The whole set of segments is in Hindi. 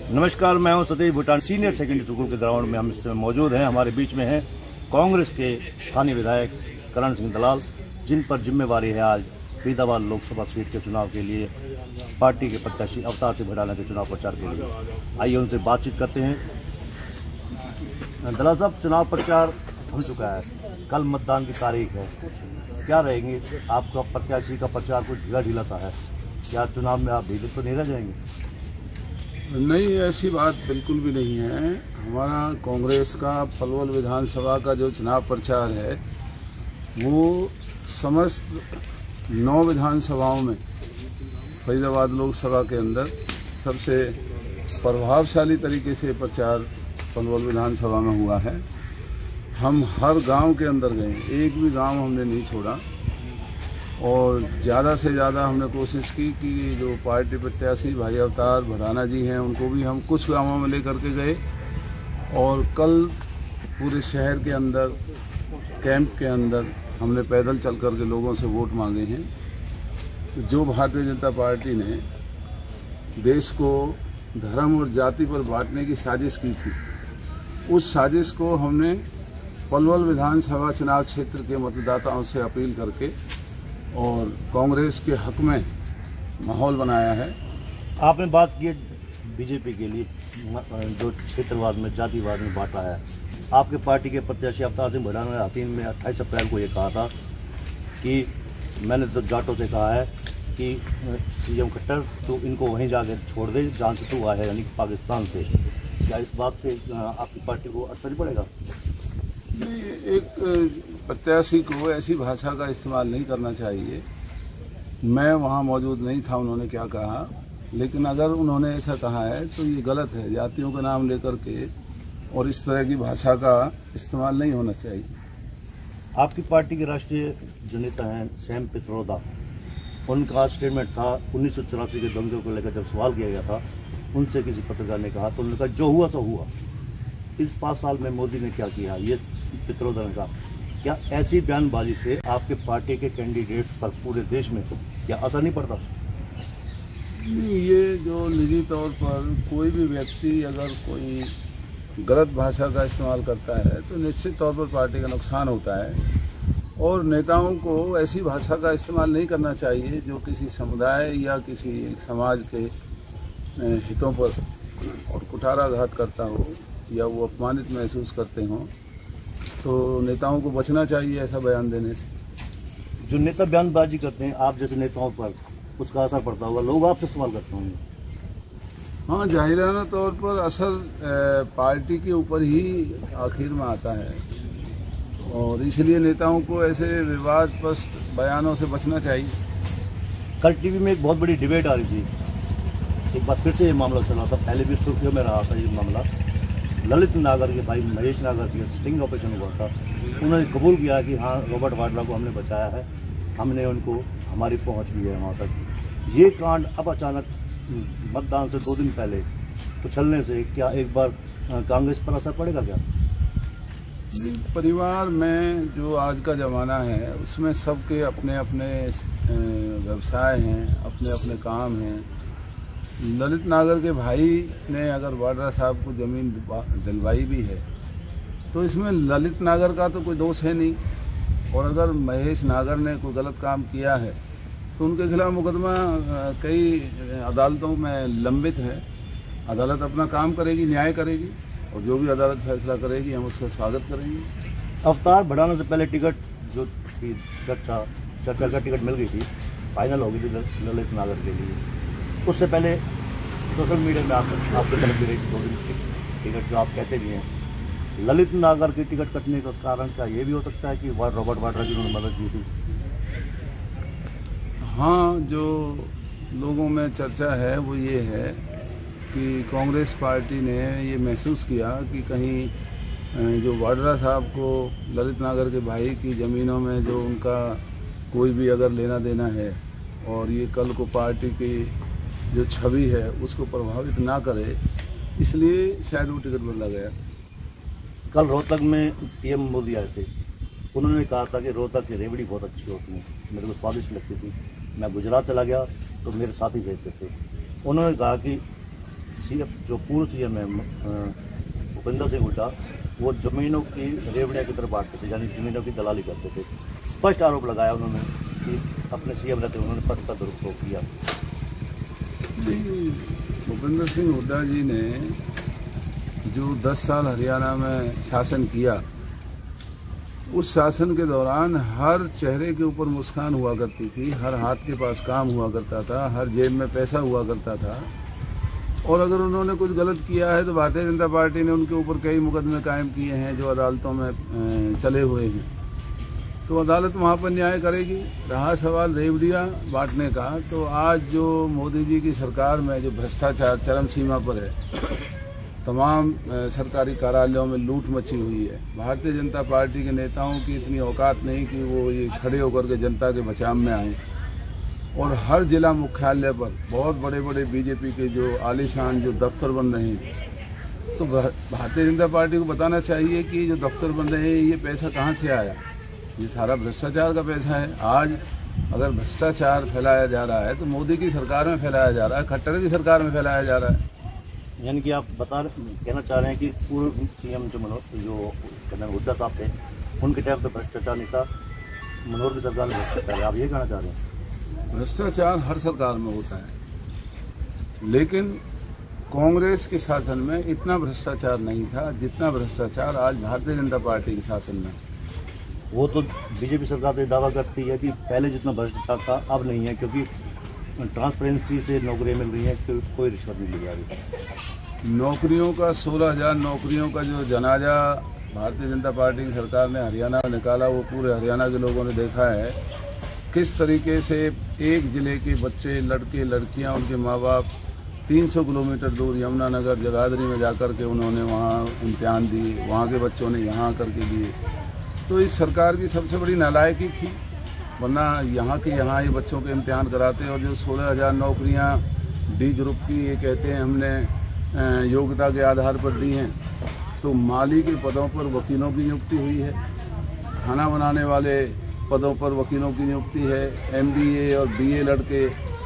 नमस्कार, मैं हूं Satish Bhutan. Senior secondary school के ग्राउंड में हम इस समय मौजूद हैं। हमारे बीच में हैं कांग्रेस के स्थानीय विधायक करण सिंह दलाल, जिन पर जिम्मेवारी है आज फरीदाबाद लोकसभा सीट के चुनाव के लिए पार्टी के प्रत्याशी अवतार सिंह भडाना के चुनाव प्रचार के लिए। आइए उनसे बातचीत करते हैं। दलाल साहब, चुनाव प्रचार हो चुका है, कल मतदान की तारीख है, क्या रहेंगे आपका प्रत्याशी का प्रचार? कुछ ढीला सा है, क्या चुनाव में आप भीड़ तो नहीं रह जाएंगे? नहीं, ऐसी बात बिल्कुल भी नहीं है। हमारा कांग्रेस का पलवल विधानसभा का जो चुनाव प्रचार है वो समस्त 9 विधानसभाओं में फरीदाबाद लोकसभा के अंदर सबसे प्रभावशाली तरीके से प्रचार पलवल विधानसभा में हुआ है। हम हर गांव के अंदर गए, एक भी गांव हमने नहीं छोड़ा और ज़्यादा से ज़्यादा हमने कोशिश की कि जो पार्टी प्रत्याशी भाई अवतार भडाना जी हैं उनको भी हम कुछ गांवों में लेकर के गए और कल पूरे शहर के अंदर कैंप के अंदर हमने पैदल चल कर के लोगों से वोट मांगे हैं। तो जो भारतीय जनता पार्टी ने देश को धर्म और जाति पर बांटने की साजिश की थी, उस साजिश को हमने पलवल विधानसभा चुनाव क्षेत्र के मतदाताओं से अपील करके और कांग्रेस के हक में माहौल बनाया है। आपने बात की बीजेपी के लिए जो क्षेत्रवाद में जातिवाद में बांटा है, आपके पार्टी के प्रत्याशी अवतार सिंह भडाना ने हाथीन में 28 अप्रैल को ये कहा था कि मैंने तो जाटों से कहा है कि सीएम खट्टर तो इनको वहीं जाकर छोड़ दे जहाँ से तू आया है, यानी पाकिस्तान से। क्या इस बात से आपकी पार्टी को असर पड़ेगा? एक प्रत्याशी को ऐसी भाषा का इस्तेमाल नहीं करना चाहिए। मैं वहां मौजूद नहीं था उन्होंने क्या कहा, लेकिन अगर उन्होंने ऐसा कहा है तो ये गलत है। जातियों का नाम लेकर के और इस तरह की भाषा का इस्तेमाल नहीं होना चाहिए। आपकी पार्टी के राष्ट्रीय जो नेता हैं सैम पित्रोदा, उनका स्टेटमेंट था 1984 के दंगे को लेकर जब सवाल किया गया था, उनसे किसी पत्रकार ने कहा तो उन्होंने कहा जो हुआ सो हुआ। इस 5 साल में मोदी ने क्या किया, ये पित्रोदा ने कहा। क्या ऐसी बयानबाजी से आपके पार्टी के कैंडिडेट्स पर पूरे देश में क्या असर नहीं पड़ता? ये जो निजी तौर पर कोई भी व्यक्ति अगर कोई गलत भाषा का इस्तेमाल करता है तो निश्चित तौर पर पार्टी का नुकसान होता है और नेताओं को ऐसी भाषा का इस्तेमाल नहीं करना चाहिए जो किसी समुदाय या किसी समाज के हितों पर और कुठाराघात करता हो या वो अपमानित महसूस करते हों। तो नेताओं को बचना चाहिए ऐसा बयान देने से। जो नेता बयानबाजी करते हैं आप जैसे नेताओं पर, उसका असर पड़ता होगा, लोग आपसे सवाल करते होंगे। हाँ, जाहिराना तौर पर असर पार्टी के ऊपर ही आखिर में आता है और इसलिए नेताओं को ऐसे विवादग्रस्त बयानों से बचना चाहिए। कल टीवी में एक बहुत बड़ी डिबेट आ रही थी, एक बार फिर से ये मामला चला था, पहले भी सुर्खियों में रहा था ये मामला। ललित नागर के भाई महेश नागर की स्टिंग ऑपरेशन हुआ था, उन्होंने कबूल किया कि हाँ रॉबर्ट वाड्रा को हमने बचाया है, हमने उनको, हमारी पहुंच भी है वहाँ तक। ये कांड अब अचानक मतदान से 2 दिन पहले उछलने से क्या एक बार कांग्रेस पर असर पड़ेगा क्या? परिवार में जो आज का जमाना है उसमें सबके अपने अपने व्यवसाय हैं, अपने अपने काम हैं। ललित नागर के भाई ने अगर वाड्रा साहब को जमीन दिलवाई भी है तो इसमें ललित नागर का तो कोई दोष है नहीं और अगर महेश नागर ने कोई गलत काम किया है तो उनके खिलाफ मुकदमा कई अदालतों में लंबित है। अदालत अपना काम करेगी, न्याय करेगी और जो भी अदालत फैसला करेगी हम उसका स्वागत करेंगे। अवतार भडाना से पहले टिकट जो थी चर्चा का टिकट मिल गई थी, फाइनल हो गई थी ललित नागर के लिए। उससे पहले सोशल मीडिया में आपकी तरफ भी रही 2 दिन की टिकट जो आप कहते भी हैं। ललित नागर की टिकट कटने का कारण क्या ये भी हो सकता है कि रॉबर्ट वाड्रा जी ने मदद की थी? हाँ, जो लोगों में चर्चा है वो ये है कि कांग्रेस पार्टी ने ये महसूस किया कि कहीं जो वाड्रा साहब को ललित नागर के भाई की ज़मीनों में जो उनका कोई भी अगर लेना देना है और ये कल को पार्टी की जो छवि है उसको प्रभावित ना करे, इसलिए शायद वो टिकट बदला गया। कल रोहतक में पीएम मोदी आए थे, उन्होंने कहा था कि रोहतक की रेवड़ी बहुत अच्छी होती है, मेरे को स्वादिष्ट लगती थी। मैं गुजरात चला गया तो मेरे साथी भेजते थे, उन्होंने कहा कि जो पूर्व सीएम है भूपेंद्र सिंह हुड्डा, वो जमीनों की रेवड़िया की तरफ बांटते थे, यानी जमीनों की दलाली करते थे। स्पष्ट आरोप लगाया उन्होंने कि अपने सीएम रहते उन्होंने पद का दुरुपयोग किया। भूपेंद्र सिंह हुड्डा जी ने जो 10 साल हरियाणा में शासन किया, उस शासन के दौरान हर चेहरे के ऊपर मुस्कान हुआ करती थी, हर हाथ के पास काम हुआ करता था, हर जेब में पैसा हुआ करता था। और अगर उन्होंने कुछ गलत किया है तो भारतीय जनता पार्टी ने उनके ऊपर कई मुकदमे कायम किए हैं जो अदालतों में चले हुए हैं, तो अदालत वहाँ पर न्याय करेगी। रहा सवाल रेवड़ियाँ बांटने का, तो आज जो मोदी जी की सरकार में जो भ्रष्टाचार चरम सीमा पर है, तमाम सरकारी कार्यालयों में लूट मची हुई है। भारतीय जनता पार्टी के नेताओं की इतनी औकात नहीं कि वो ये खड़े होकर के जनता के बचाव में आए। और हर जिला मुख्यालय पर बहुत बड़े बड़े बीजेपी के जो आलीशान जो दफ्तर बन रहे हैं, तो भारतीय जनता पार्टी को बताना चाहिए कि जो दफ्तर बन रहे हैं ये पैसा कहाँ से आया। ये सारा भ्रष्टाचार का पैसा है। आज अगर भ्रष्टाचार फैलाया जा रहा है तो मोदी की सरकार में फैलाया जा रहा है, खट्टर की सरकार में फैलाया जा रहा है। यानी कि आप कहना चाह रहे हैं कि पूर्व सीएम जो हुड्डा साहब थे, उनके टाइम पे भ्रष्टाचार नहीं था, मनोहर की सरकार में भ्रष्टाचार है, आप ये कहना चाह रहे हैं? भ्रष्टाचार हर सरकार में होता है, लेकिन कांग्रेस के शासन में इतना भ्रष्टाचार नहीं था जितना भ्रष्टाचार आज भारतीय जनता पार्टी के शासन में। वो तो बीजेपी सरकार तो दावा करती है कि पहले जितना भ्रष्टाचार था अब नहीं है, क्योंकि ट्रांसपेरेंसी से नौकरियां मिल रही हैं, कोई रिश्वत नहीं ली जा रही। नौकरियों का 16,000 नौकरियों का जो जनाजा भारतीय जनता पार्टी की सरकार ने हरियाणा में निकाला, वो पूरे हरियाणा के लोगों ने देखा है किस तरीके से एक जिले के बच्चे, लड़के लड़कियां, उनके माँ बाप 300 किलोमीटर दूर यमुनानगर जगाधरी में जाकर के उन्होंने वहाँ इम्तिहान दिए, वहाँ के बच्चों ने यहाँ करके दिए। तो इस सरकार की सबसे बड़ी नालायकी थी, वरना यहाँ के यहाँ ये बच्चों के इम्तिहान कराते। और जो 16,000 नौकरियाँ डी ग्रुप की ये कहते हैं हमने योग्यता के आधार पर दी हैं, तो माली के पदों पर वकीलों की नियुक्ति हुई है, खाना बनाने वाले पदों पर वकीलों की नियुक्ति है, MBA और BA लड़के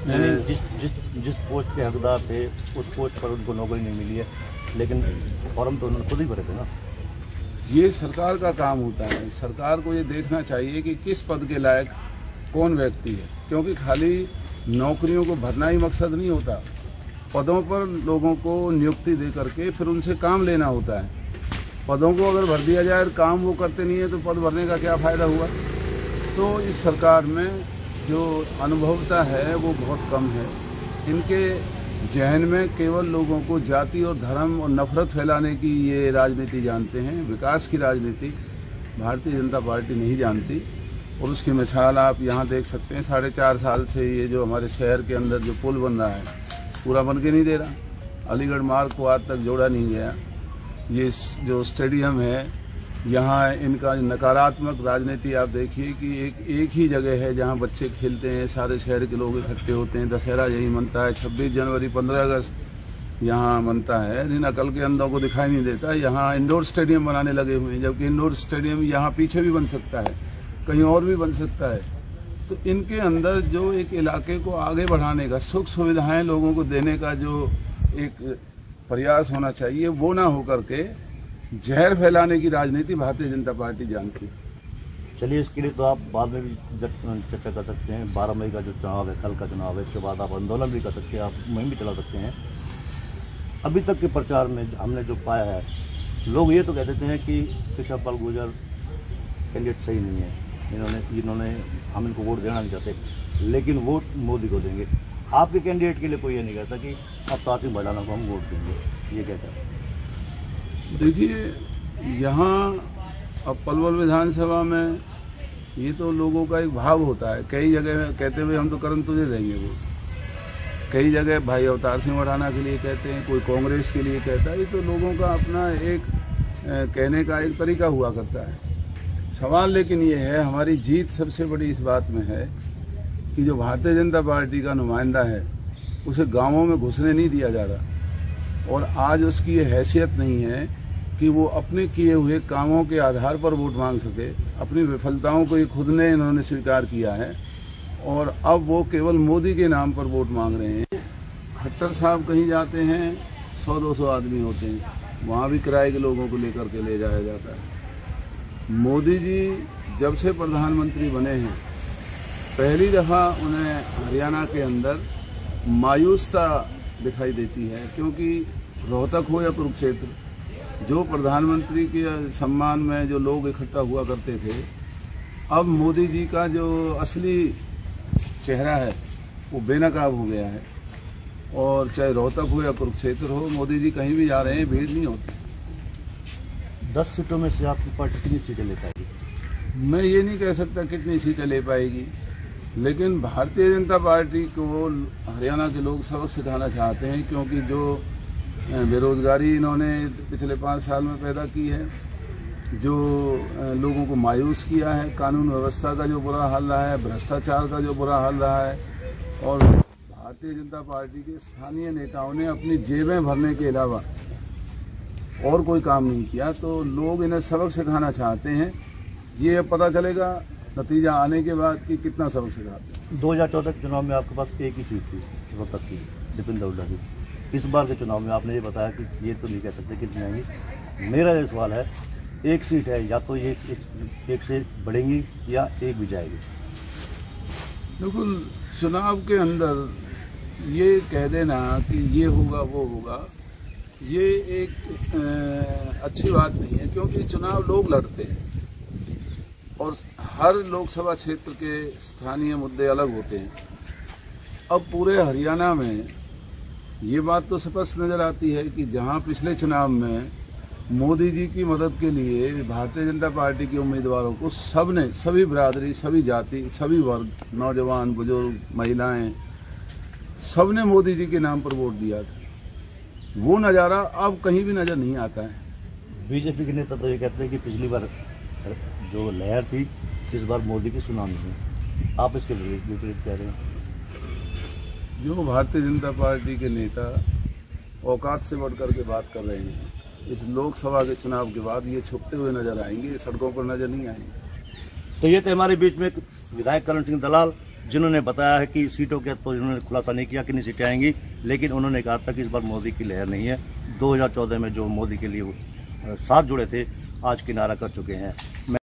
जिस पोस्ट के हकदार थे उस पोस्ट पर उनको नौकरी नहीं मिली है, लेकिन फॉर्म तो उन्होंने खुद ही भरे थे ना। ये सरकार का काम होता है। सरकार को ये देखना चाहिए कि किस पद के लायक कौन व्यक्ति है, क्योंकि खाली नौकरियों को भरना ही मकसद नहीं होता, पदों पर लोगों को नियुक्ति दे करके फिर उनसे काम लेना होता है। पदों को अगर भर दिया जाए, काम वो करते नहीं है, तो पद भरने का क्या फायदा हुआ। तो इस सरकार में जो अनुभवता है वो बहुत कम है। इनके जहन में केवल लोगों को जाति और धर्म और नफरत फैलाने की ये राजनीति जानते हैं। विकास की राजनीति भारतीय जनता पार्टी नहीं जानती। और उसकी मिसाल आप यहाँ देख सकते हैं, 4.5 साल से ये जो हमारे शहर के अंदर जो पुल बन रहा है पूरा बन के नहीं दे रहा। अलीगढ़ मार्ग को आज तक जोड़ा नहीं गया। ये जो स्टेडियम है, यहाँ इनका नकारात्मक राजनीति आप देखिए कि एक ही जगह है जहाँ बच्चे खेलते हैं, सारे शहर के लोग इकट्ठे होते हैं, दशहरा यही मनता है, 26 जनवरी 15 अगस्त यहाँ मनता है, लेकिन अकल के अंधों को दिखाई नहीं देता। यहाँ इंडोर स्टेडियम बनाने लगे हुए हैं, जबकि इंडोर स्टेडियम यहाँ पीछे भी बन सकता है, कहीं और भी बन सकता है। तो इनके अंदर जो एक इलाके को आगे बढ़ाने का, सुख सुविधाएं लोगों को देने का जो एक प्रयास होना चाहिए, वो ना होकर के जहर फैलाने की राजनीति भारतीय जनता पार्टी जानती है। चलिए, इसके लिए तो आप बाद में भी चर्चा कर सकते हैं। 12 मई का जो चुनाव है, कल का चुनाव है, इसके बाद आप आंदोलन भी कर सकते हैं, आप मुहिम भी चला सकते हैं। अभी तक के प्रचार में हमने जो पाया है, लोग ये तो कह देते हैं कि कृष्ण पाल गुर्जर कैंडिडेट सही नहीं है, इन्होंने हम इनको वोट देना नहीं चाहते, लेकिन वोट मोदी को देंगे। आपके कैंडिडेट के लिए कोई ये नहीं कहता कि अवतार सिंह भडाना को हम वोट देंगे, ये कहता है। देखिए, यहाँ अब पलवल विधानसभा में ये तो लोगों का एक भाव होता है। कई जगह कहते हुए हम तो करण तुझे देंगे वो, कई जगह भाई अवतार सिंह भडाना के लिए कहते हैं, कोई कांग्रेस के लिए कहता है। ये तो लोगों का अपना एक कहने का एक तरीका हुआ करता है। सवाल लेकिन ये है, हमारी जीत सबसे बड़ी इस बात में है कि जो भारतीय जनता पार्टी का नुमाइंदा है उसे गाँवों में घुसने नहीं दिया जा रहा, और आज उसकी ये हैसियत नहीं है कि वो अपने किए हुए कामों के आधार पर वोट मांग सके। अपनी विफलताओं को ये खुद ने इन्होंने स्वीकार किया है, और अब वो केवल मोदी के नाम पर वोट मांग रहे हैं। खट्टर साहब कहीं जाते हैं, 100-200 आदमी होते हैं, वहाँ भी किराए के लोगों को लेकर के ले जाया जाता है। मोदी जी जब से प्रधानमंत्री बने हैं, पहली दफ़ा उन्हें हरियाणा के अंदर मायूसता दिखाई देती है, क्योंकि रोहतक हो या कुरुक्षेत्र, जो प्रधानमंत्री के सम्मान में जो लोग इकट्ठा हुआ करते थे, अब मोदी जी का जो असली चेहरा है वो बेनकाब हो गया है। और चाहे रोहतक हो या कुरुक्षेत्र हो, मोदी जी कहीं भी जा रहे हैं, भीड़ नहीं होती। 10 सीटों में से आपकी पार्टी कितनी सीटें ले पाएगी? मैं ये नहीं कह सकता कितनी सीटें ले पाएगी, लेकिन भारतीय जनता पार्टी को हरियाणा के लोग सबक सिखाना चाहते हैं, क्योंकि जो बेरोजगारी इन्होंने पिछले 5 साल में पैदा की है, जो लोगों को मायूस किया है, कानून व्यवस्था का जो बुरा हाल रहा है, भ्रष्टाचार का जो बुरा हाल रहा है, और भारतीय जनता पार्टी के स्थानीय नेताओं ने अपनी जेबें भरने के अलावा और कोई काम नहीं किया, तो लोग इन्हें सबक सिखाना चाहते हैं। ये अब पता चलेगा नतीजा आने के बाद कि कितना सबक सिखाते हैं। 2014 के चुनाव में आपके पास एक ही सीट थी, रोहतक की, दीपेंद्र हुड्डा की। इस बार के चुनाव में आपने ये बताया कि ये तो नहीं कह सकते कितनी आएंगी। मेरा ये सवाल है, एक सीट है, या तो ये एक से बढ़ेंगी या एक भी जाएगी। बिल्कुल, चुनाव के अंदर ये कह देना कि ये होगा वो होगा, ये एक अच्छी बात नहीं है, क्योंकि चुनाव लोग लड़ते हैं और हर लोकसभा क्षेत्र के स्थानीय मुद्दे अलग होते हैं। अब पूरे हरियाणा में ये बात तो स्पष्ट नजर आती है कि जहां पिछले चुनाव में मोदी जी की मदद के लिए भारतीय जनता पार्टी के उम्मीदवारों को सबने, सभी बिरादरी, सभी जाति, सभी वर्ग, नौजवान, बुजुर्ग, महिलाएं, सबने मोदी जी के नाम पर वोट दिया था, वो नज़ारा अब कहीं भी नजर नहीं आता है। बीजेपी के नेता तो ये कहते हैं कि पिछली बार जो लहर थी, इस बार मोदी की सुनामी है। आप इसके विपरीत कह रहे हैं। जो भारतीय जनता पार्टी के नेता औकात से बढ़ करके बात कर रहे हैं, इस लोकसभा के चुनाव के बाद ये छुपते हुए नजर आएंगे, सड़कों पर नजर नहीं आएंगे। तो ये थे हमारे बीच में विधायक करण सिंह दलाल, जिन्होंने बताया है कि सीटों के तो इन्होंने खुलासा नहीं किया कितनी सीटें आएंगी, लेकिन उन्होंने कहा था कि इस बार मोदी की लहर नहीं है। 2014 में जो मोदी के लिए साथ जुड़े थे, आज किनारा कर चुके हैं।